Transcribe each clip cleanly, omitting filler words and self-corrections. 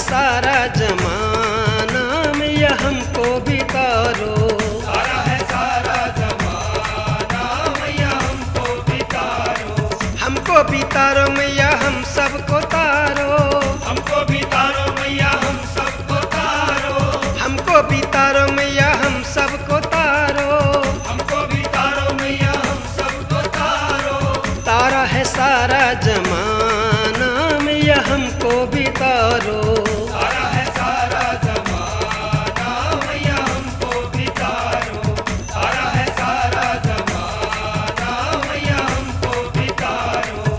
सारा जमाना मैया हमको भी तारो। तारा है सारा जमाना मैया हमको भी तारो। हमको भी तारो मैया हम सबको तारो। हमको भी तारो मैया हम सबको तारो। हमको भी तारो मैया हम सबको तारो। हमको भी तारो मैया हम सबको तारो। तारा है सारा जमाना मैया हमको भी तारो। तारा है सारा जमाना मैया हमको भी तारो। तारा है सारा जमाना मैया हमको भी तारो।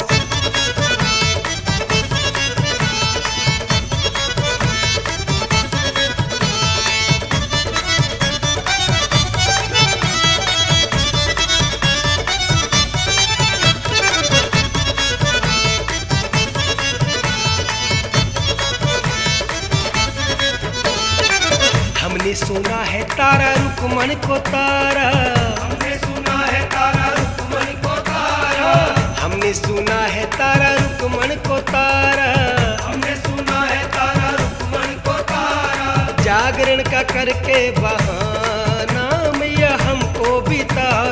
हमने सुना है तारा रुकमन को तारा। हमने सुना है तारा रुकमन को तारा। हमने सुना है तारा रुकमन को तारा। हमने सुना है तारा रुकमन को तारा। जागरण का करके बहाना मैया हमको भी तारो।